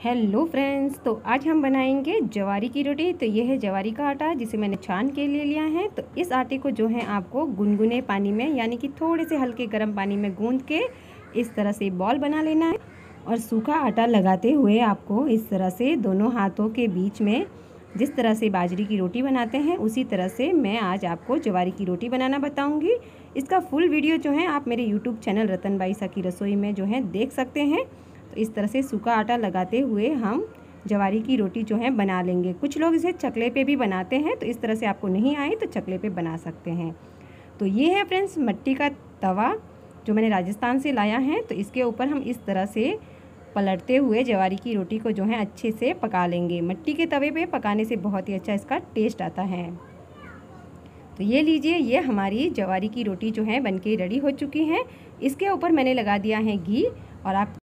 Hello friends, तो आज हम बनाएंगे जवारी की रोटी। तो ये है जवारी का आटा जिसे मैंने छान के ले लिया है। तो इस आटे को जो है आपको गुनगुने पानी में यानी कि थोड़े से हल्के गर्म पानी में गूंद के इस तरह से बॉल बना लेना है और सूखा आटा लगाते हुए आपको इस तरह से दोनों हाथों के बीच में जिस तरह से बाजरी की रोटी बनाते हैं उसी तरह से मैं आज आपको जवारी की रोटी बनाना बताऊँगी। इसका फुल वीडियो जो है आप मेरे यूट्यूब चैनल रतन बाई सा की रसोई में जो है देख सकते हैं। तो इस तरह से सूखा आटा लगाते हुए हम जवारी की रोटी जो है बना लेंगे। कुछ लोग इसे चकले पे भी बनाते हैं, तो इस तरह से आपको नहीं आए तो चकले पे बना सकते हैं। तो ये है फ्रेंड्स मट्टी का तवा जो मैंने राजस्थान से लाया है। तो इसके ऊपर हम इस तरह से पलटते हुए जवारी की रोटी को जो है अच्छे से पका लेंगे। मिट्टी के तवे पे पकाने से बहुत ही अच्छा इसका टेस्ट आता है। तो ये लीजिए, ये हमारी जवारी की रोटी जो है बनके रेडी हो चुकी है। इसके ऊपर मैंने लगा दिया है घी और आप